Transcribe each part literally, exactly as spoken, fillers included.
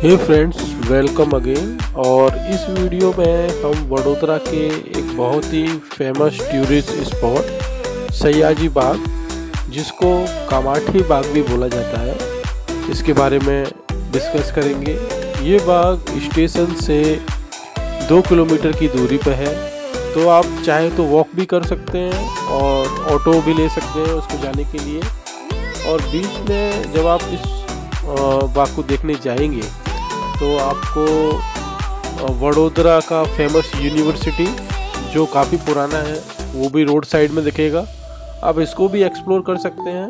हे friends, welcome again. और इस video में हम वडोदरा के एक बहुत ही famous tourist spot Sayaji Baug, जिसको कामाठी बाग भी बोला जाता है, इसके बारे में डिस्कस करेंगे। ये बाग स्टेशन से दो किलोमीटर की दूरी पर है, तो आप चाहे तो वॉक भी कर सकते हैं और ऑटो भी ले सकते हैं उसको जाने के लिए। और बीच में जब आप इस बाग को देखने जाएंगे तो आपको वडोदरा का फेमस यूनिवर्सिटी, जो काफ़ी पुराना है, वो भी रोड साइड में दिखेगा। आप इसको भी एक्सप्लोर कर सकते हैं।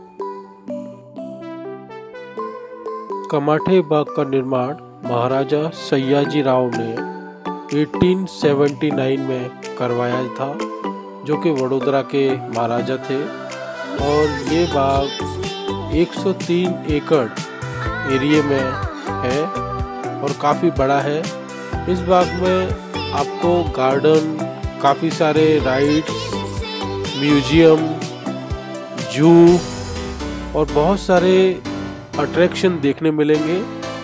कामाठी बाग का निर्माण महाराजा सयाजी बाग ने अठारह सौ उन्यासी में करवाया था, जो कि वडोदरा के महाराजा थे। और ये बाग एक सौ तीन एकड़ एरिया में है और काफ़ी बड़ा है। इस बाग में आपको गार्डन, काफ़ी सारे राइड्स, म्यूजियम, जू और बहुत सारे अट्रैक्शन देखने मिलेंगे।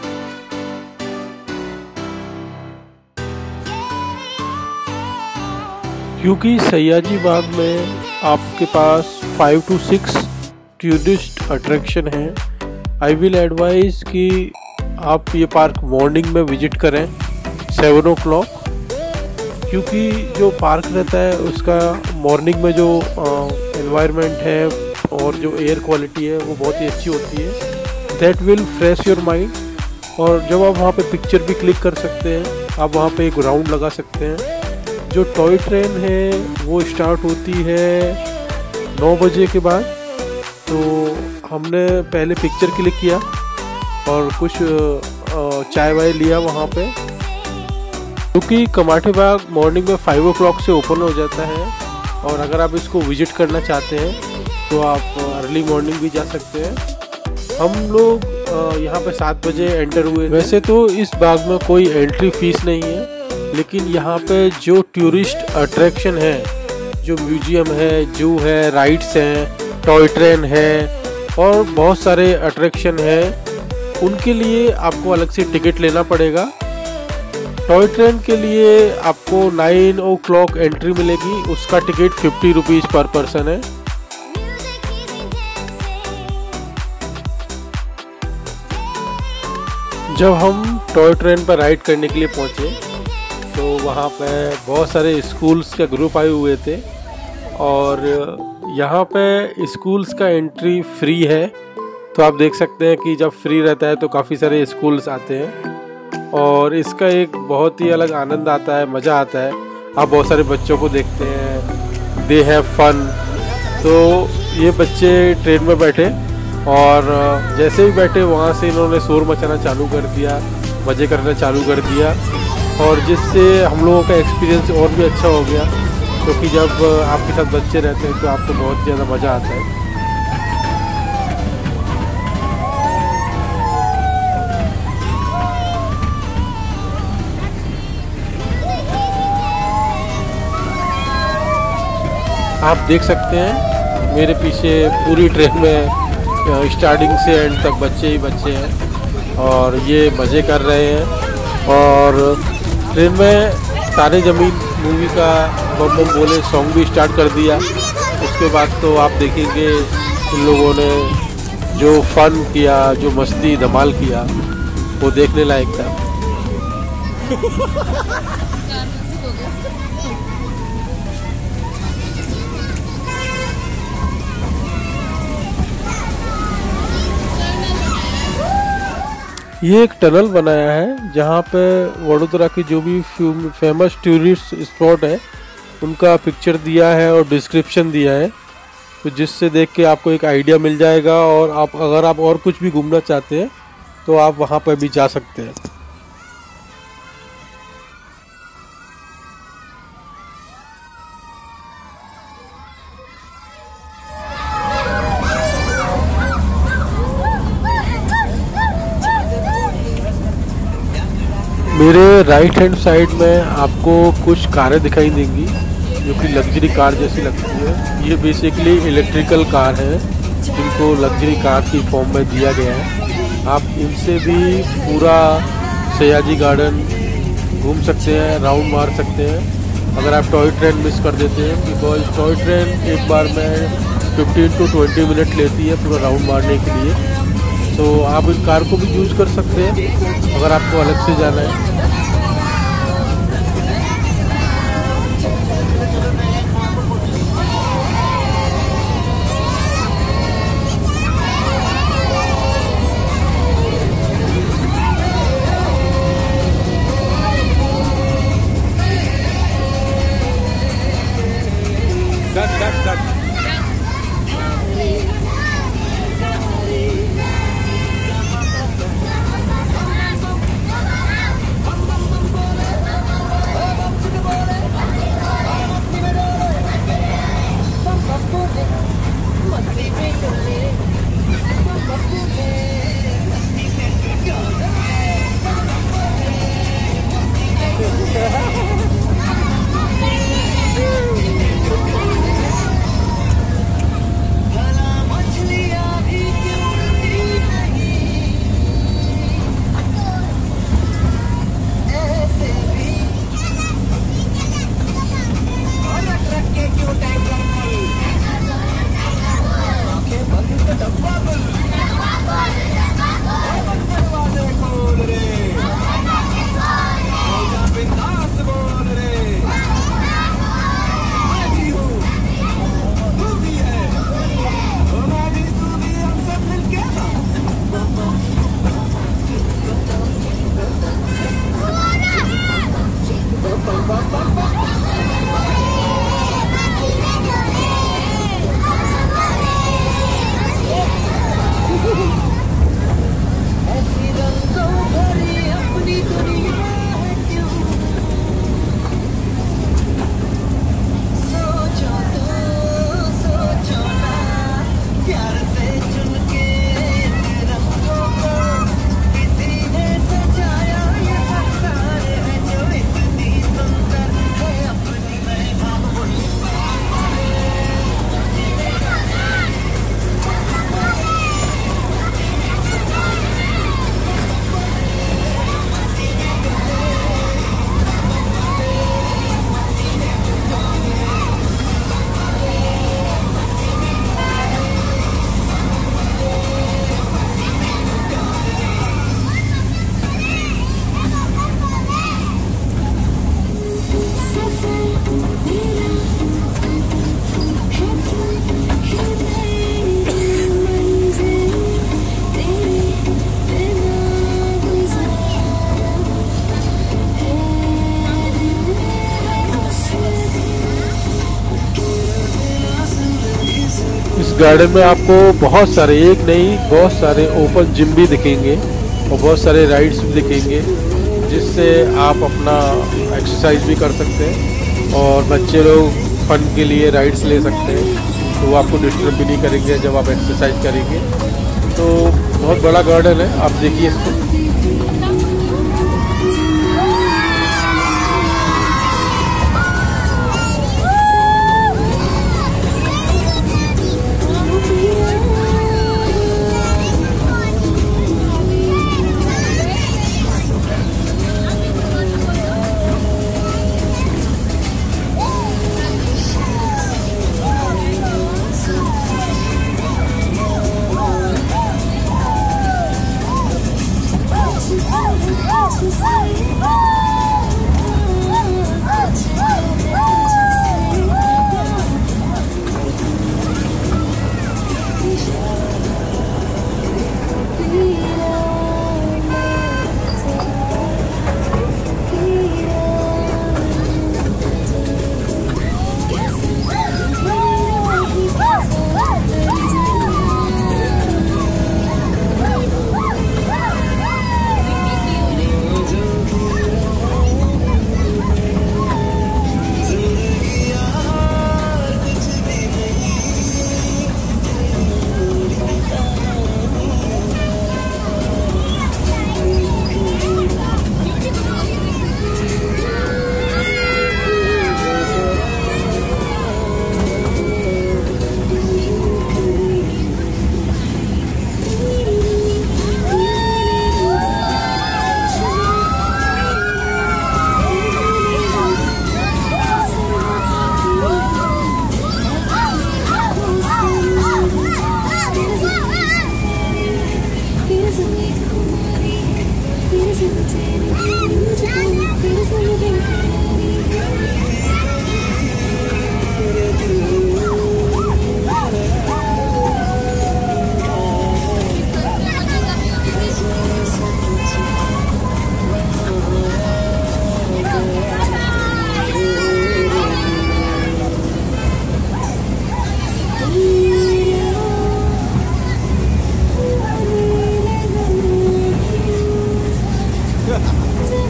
क्योंकि सयाजी बाग में आपके पास five to six tourist attraction हैं, आई विल एडवाइज कि आप ये पार्क मॉर्निंग में विजिट करें सेवन ओ क्लॉक, क्योंकि जो पार्क रहता है उसका मॉर्निंग में जो एनवायरनमेंट है और जो एयर क्वालिटी है वो बहुत ही अच्छी होती है। That will fresh your mind. और जब आप वहाँ पे पिक्चर भी क्लिक कर सकते हैं, आप वहाँ पे एक राउंड लगा सकते हैं। जो टॉय ट्रेन है वो स्टार्ट होती है नौ बजे के बाद, तो हमने पहले पिक्चर क्लिक किया और कुछ चाय वाय लिया वहाँ पे, क्योंकि कामाठी बाग मॉर्निंग में फाइव ओ क्लॉक से ओपन हो जाता है। और अगर आप इसको विजिट करना चाहते हैं तो आप अर्ली मॉर्निंग भी जा सकते हैं। हम लोग यहाँ पे सात बजे एंटर हुए। वैसे तो इस बाग में कोई एंट्री फीस नहीं है, लेकिन यहाँ पे जो टूरिस्ट अट्रैक्शन है, जो म्यूजियम है, जू है, राइड्स हैं, टॉय ट्रेन है और बहुत सारे अट्रैक्शन है, उनके लिए आपको अलग से टिकट लेना पड़ेगा। टॉय ट्रेन के लिए आपको नाइन ओ क्लॉक एंट्री मिलेगी, उसका ticket fifty rupees per person है। जब हम टॉय ट्रेन पर राइड करने के लिए पहुंचे तो वहाँ पे बहुत सारे स्कूल्स का ग्रुप आए हुए थे। और यहाँ पे स्कूल्स का एंट्री फ्री है, तो आप देख सकते हैं कि जब फ्री रहता है तो काफ़ी सारे स्कूल्स आते हैं और इसका एक बहुत ही अलग आनंद आता है, मज़ा आता है। आप बहुत सारे बच्चों को देखते हैं, दे हैव फन। तो ये बच्चे ट्रेन में बैठे और जैसे ही बैठे वहाँ से इन्होंने शोर मचाना चालू कर दिया, मज़े करना चालू कर दिया, और जिससे हम लोगों का एक्सपीरियंस और भी अच्छा हो गया, क्योंकि तो जब आपके साथ बच्चे रहते हैं तो आपको बहुत ज़्यादा मज़ा आता है। आप देख सकते हैं मेरे पीछे पूरी ट्रेन में स्टार्टिंग से एंड तक बच्चे ही बच्चे हैं और ये मज़े कर रहे हैं। और ट्रेन में तारे ज़मीन मूवी का बम बम बोले सॉन्ग भी स्टार्ट कर दिया। उसके बाद तो आप देखेंगे इन लोगों ने जो फन किया, जो मस्ती धमाल किया, वो देखने लायक था। ये एक टनल बनाया है जहाँ पे वडोदरा की जो भी फेमस टूरिस्ट स्पॉट है उनका पिक्चर दिया है और डिस्क्रिप्शन दिया है, तो जिससे देख के आपको एक आइडिया मिल जाएगा। और आप अगर आप और कुछ भी घूमना चाहते हैं तो आप वहाँ पर भी जा सकते हैं। मेरे राइट हैंड साइड में आपको कुछ कारें दिखाई देंगी जो कि लग्जरी कार जैसी लगती है। ये बेसिकली इलेक्ट्रिकल कार है जिनको लग्जरी कार की फॉर्म में दिया गया है। आप इनसे भी पूरा सयाजी गार्डन घूम सकते हैं, राउंड मार सकते हैं अगर आप टॉय ट्रेन मिस कर देते हैं, बिकॉज टॉय ट्रेन एक बार में फिफ्टीन टू ट्वेंटी मिनट लेती है पूरा राउंड मारने के लिए। तो आप इस कार को भी यूज़ कर सकते हैं अगर आपको अलग से जाना है। That, that, that. गार्डन में आपको बहुत सारे, एक नहीं बहुत सारे ओपन जिम भी दिखेंगे और बहुत सारे राइड्स भी दिखेंगे, जिससे आप अपना एक्सरसाइज भी कर सकते हैं और बच्चे लोग फन के लिए राइड्स ले सकते हैं, तो वो आपको डिस्टर्ब भी नहीं करेंगे जब आप एक्सरसाइज करेंगे। तो बहुत बड़ा गार्डन है, आप देखिए इसको।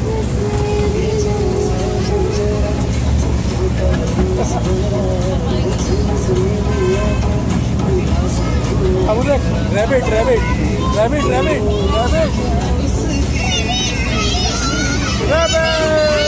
Rabbit, rabbit, rabbit, rabbit, rabbit, rabbit.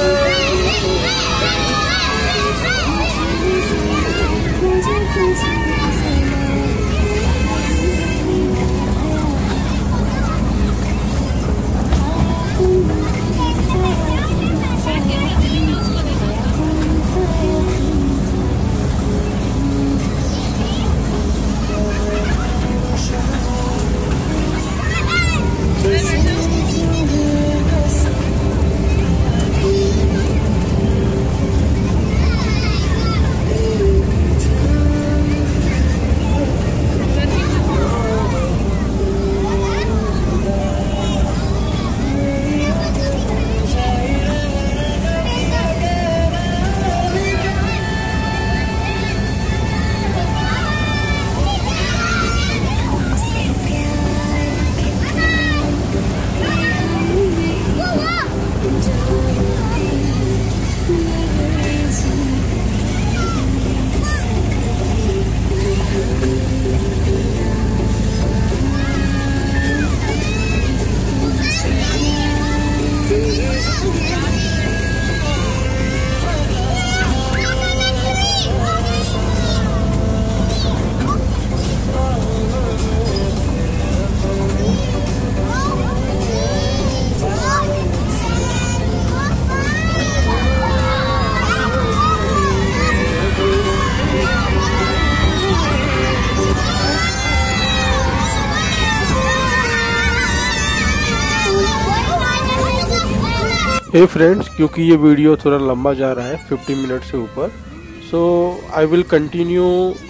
Hey friends, क्योंकि ये वीडियो थोड़ा लंबा जा रहा है, फिफ्टी मिनट से ऊपर, so I will continue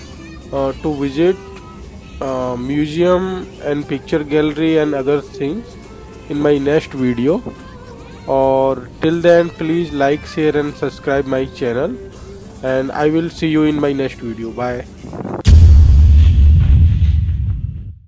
to visit museum and picture gallery and other things in my next video. Or till then, please like, share and subscribe my channel, and I will see you in my next video. Bye.